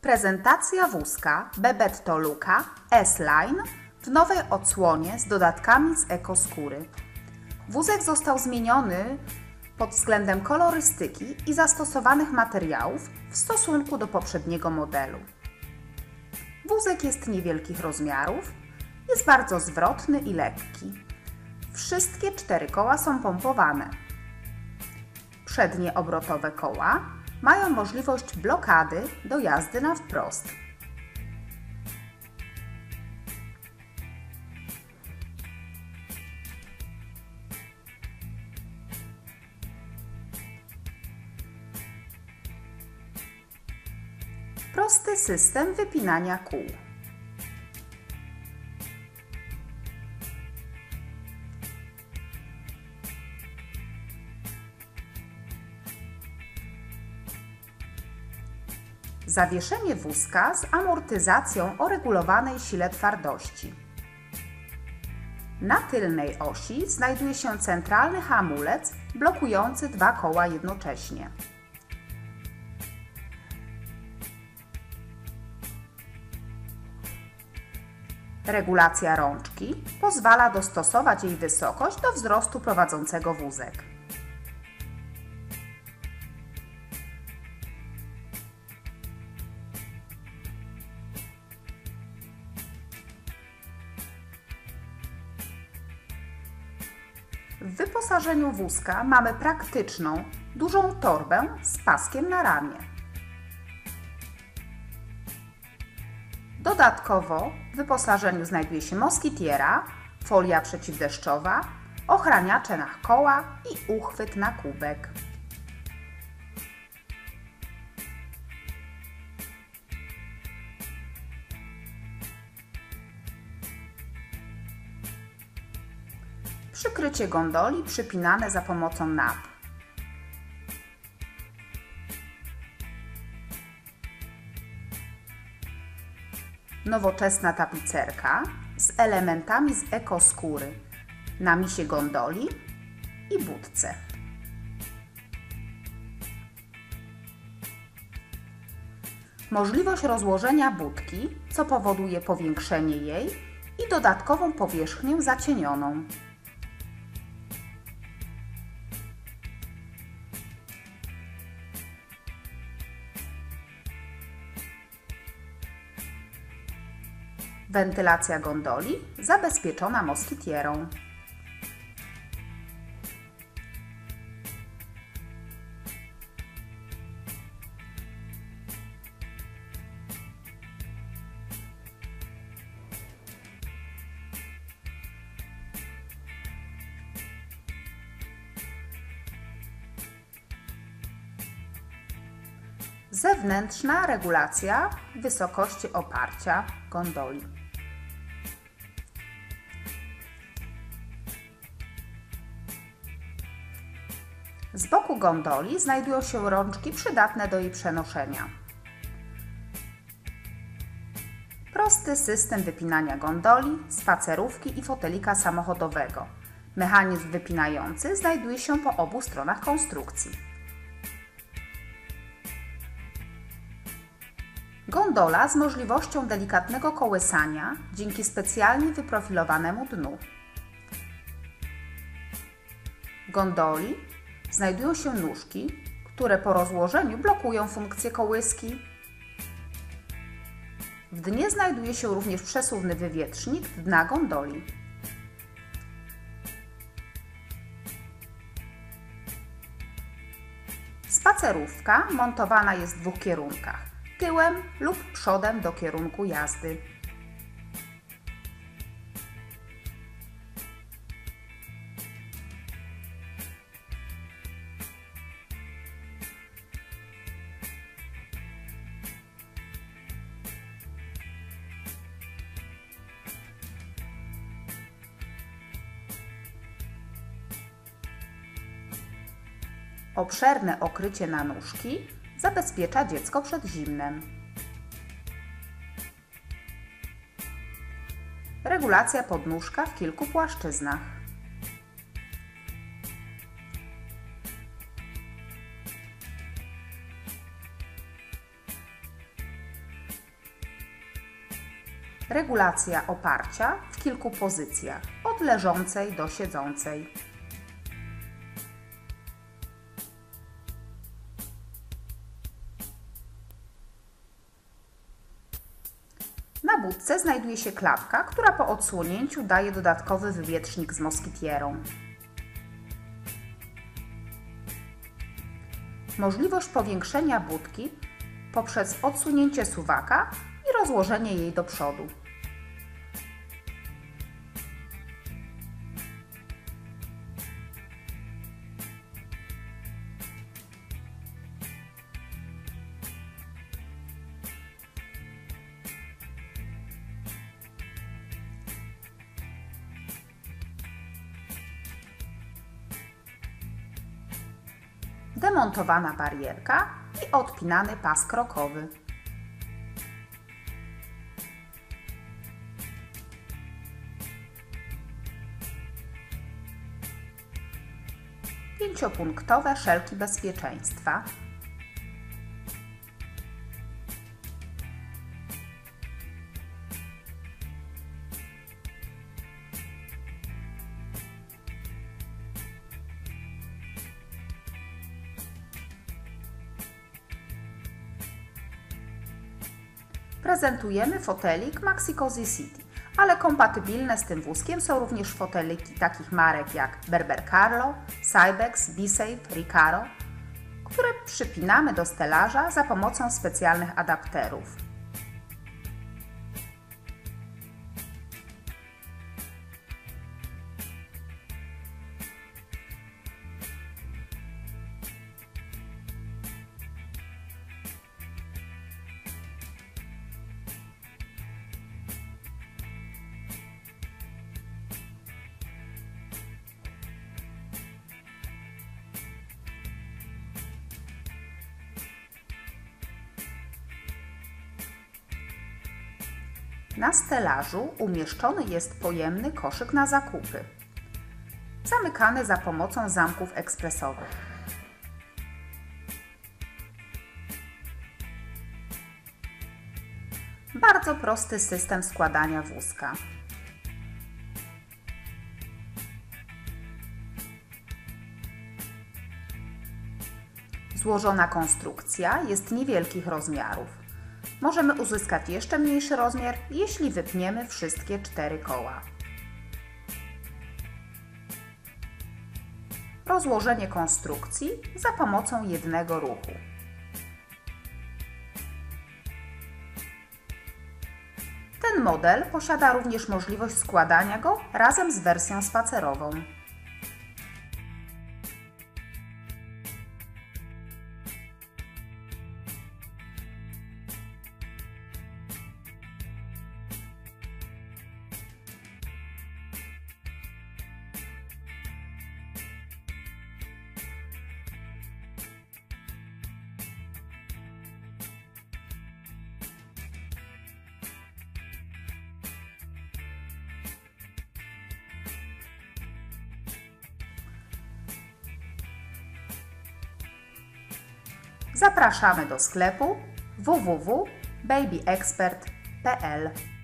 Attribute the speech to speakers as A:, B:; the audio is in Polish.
A: Prezentacja wózka Bebeto Luca S-Line w nowej odsłonie z dodatkami z ekoskóry. Wózek został zmieniony pod względem kolorystyki i zastosowanych materiałów w stosunku do poprzedniego modelu. Wózek jest niewielkich rozmiarów, jest bardzo zwrotny i lekki. Wszystkie 4 koła są pompowane. Przednie obrotowe koła mają możliwość blokady do jazdy na wprost. Prosty system wypinania kół. Zawieszenie wózka z amortyzacją o regulowanej sile twardości. Na tylnej osi znajduje się centralny hamulec blokujący 2 koła jednocześnie. Regulacja rączki pozwala dostosować jej wysokość do wzrostu prowadzącego wózek. W wyposażeniu wózka mamy praktyczną, dużą torbę z paskiem na ramię. Dodatkowo w wyposażeniu znajduje się moskitiera, folia przeciwdeszczowa, ochraniacze na koła i uchwyt na kubek. Przykrycie gondoli przypinane za pomocą nap. Nowoczesna tapicerka z elementami z ekoskóry na misie gondoli i budce. Możliwość rozłożenia budki, co powoduje powiększenie jej i dodatkową powierzchnię zacienioną. Wentylacja gondoli zabezpieczona moskitierą. Zewnętrzna regulacja wysokości oparcia gondoli. Z boku gondoli znajdują się rączki przydatne do jej przenoszenia. Prosty system wypinania gondoli, spacerówki i fotelika samochodowego. Mechanizm wypinający znajduje się po obu stronach konstrukcji. Gondola z możliwością delikatnego kołysania dzięki specjalnie wyprofilowanemu dnu. W gondoli znajdują się nóżki, które po rozłożeniu blokują funkcję kołyski. W dnie znajduje się również przesuwny wywietrznik dna gondoli. Spacerówka montowana jest w 2 kierunkach, tyłem lub przodem do kierunku jazdy. Obszerne okrycie na nóżki zabezpiecza dziecko przed zimnem. Regulacja podnóżka w kilku płaszczyznach. Regulacja oparcia w kilku pozycjach, od leżącej do siedzącej. Na budce znajduje się klapka, która po odsłonięciu daje dodatkowy wywietrznik z moskitierą. Możliwość powiększenia budki poprzez odsunięcie suwaka i rozłożenie jej do przodu. Demontowana barierka i odpinany pas krokowy. Pięciopunktowe szelki bezpieczeństwa. Prezentujemy fotelik Maxi Cozy City, ale kompatybilne z tym wózkiem są również foteliki takich marek jak Berber Carlo, Cybex, B-Safe, Recaro, które przypinamy do stelaża za pomocą specjalnych adapterów. Na stelażu umieszczony jest pojemny koszyk na zakupy, zamykany za pomocą zamków ekspresowych. Bardzo prosty system składania wózka. Złożona konstrukcja jest niewielkich rozmiarów. Możemy uzyskać jeszcze mniejszy rozmiar, jeśli wypniemy wszystkie 4 koła. Rozłożenie konstrukcji za pomocą jednego ruchu. Ten model posiada również możliwość składania go razem z wersją spacerową. Zapraszamy do sklepu www.babyexpert.pl.